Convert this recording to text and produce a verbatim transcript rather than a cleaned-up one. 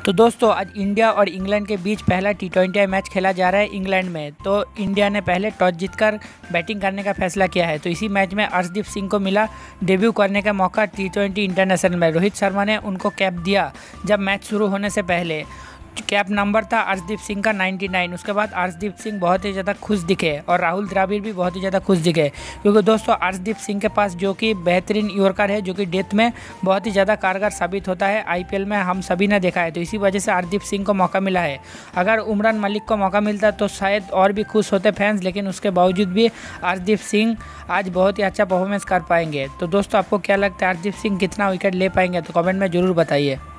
तो दोस्तों आज इंडिया और इंग्लैंड के बीच पहला टी ट्वेंटी मैच खेला जा रहा है इंग्लैंड में। तो इंडिया ने पहले टॉस जीतकर बैटिंग करने का फैसला किया है। तो इसी मैच में अर्शदीप सिंह को मिला डेब्यू करने का मौका टी ट्वेंटी इंटरनेशनल में। रोहित शर्मा ने उनको कैप दिया जब मैच शुरू होने से पहले। कैप नंबर था अर्शदीप सिंह का निन्यानवे। उसके बाद अर्शदीप सिंह बहुत ही ज़्यादा खुश दिखे और राहुल द्रविड़ भी बहुत ही ज़्यादा खुश दिखे, क्योंकि दोस्तों अर्शदीप सिंह के पास जो कि बेहतरीन यॉर्कर है, जो कि डेथ में बहुत ही ज़्यादा कारगर साबित होता है। आईपीएल में हम सभी ने देखा है। तो इसी वजह से अर्शदीप सिंह को मौका मिला है। अगर उमरान मलिक को मौका मिलता तो शायद और भी खुश होते फैंस, लेकिन उसके बावजूद भी अर्शदीप सिंह आज बहुत ही अच्छा परफॉर्मेंस कर पाएंगे। तो दोस्तों आपको क्या लगता है, अर्शदीप सिंह कितना विकेट ले पाएंगे? तो कमेंट में ज़रूर बताइए।